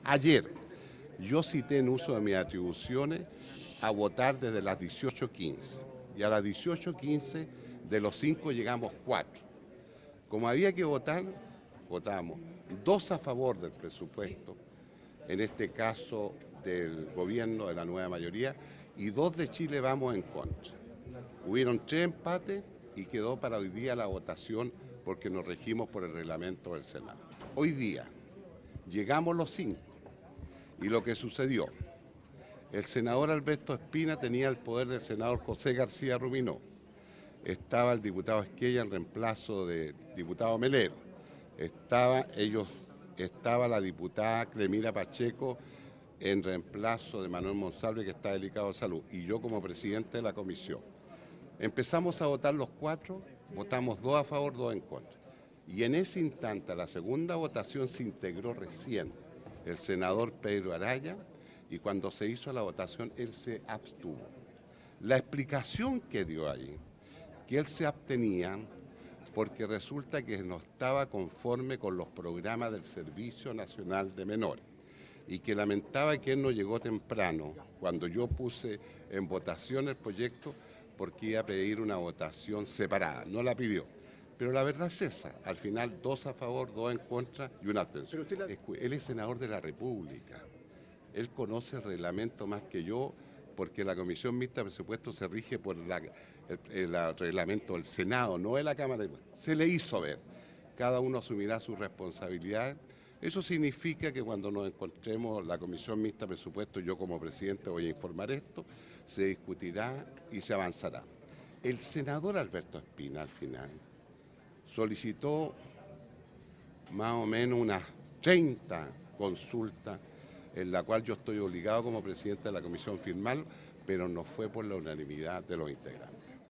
Ayer yo cité en uso de mis atribuciones a votar desde las 18:15 y a las 18:15 de los 5 llegamos 4. Como había que votar, votamos 2 a favor del presupuesto, en este caso del gobierno de la nueva mayoría, y 2 de Chile Vamos en contra. Hubieron 3 empates y quedó para hoy día la votación porque nos regimos por el reglamento del Senado. Hoy día llegamos los 5 y lo que sucedió, el senador Alberto Espina tenía el poder del senador José García Ruminó. Estaba el diputado Esquella en reemplazo del diputado Melero. Estaba la diputada Clemira Pacheco en reemplazo de Manuel Monsalve, que está delicado de salud, y yo como presidente de la comisión. Empezamos a votar los 4, votamos 2 a favor, 2 en contra. Y en ese instante, a la segunda votación, se integró recién el senador Pedro Araya, y cuando se hizo la votación, él se abstuvo. La explicación que dio ahí, que él se abstenía porque resulta que no estaba conforme con los programas del Servicio Nacional de Menores y que lamentaba que él no llegó temprano cuando yo puse en votación el proyecto porque iba a pedir una votación separada, no la pidió. Pero la verdad es esa, al final 2 a favor, 2 en contra y una abstención. Él es senador de la República, él conoce el reglamento más que yo, porque la Comisión Mixta de Presupuestos se rige por el reglamento del Senado, no de la Cámara de Diputados. Se le hizo ver, cada uno asumirá sus responsabilidades. Eso significa que cuando nos encontremos la Comisión Mixta de Presupuestos, yo como presidente voy a informar esto, se discutirá y se avanzará. El senador Alberto Espina, al final, solicitó más o menos unas 30 consultas, en la cual yo estoy obligado como presidente de la comisión a firmarlo, pero no fue por la unanimidad de los integrantes.